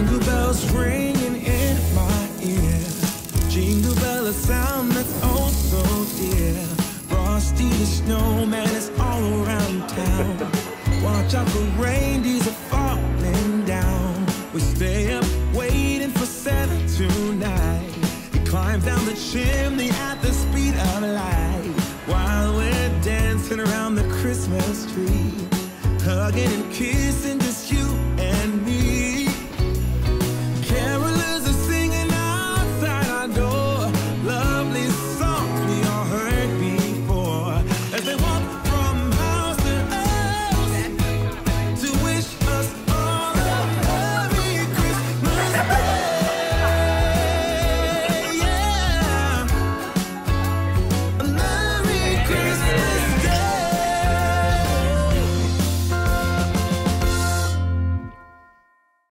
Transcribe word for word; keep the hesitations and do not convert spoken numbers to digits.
Jingle bells ringing in my ear. Jingle bell, a sound that's oh so dear. Frosty the snowman is all around town. Watch out, the reindeers are falling down. We stay up waiting for Santa tonight. He climbs down the chimney at the speed of light, while we're dancing around the Christmas tree, hugging and kissing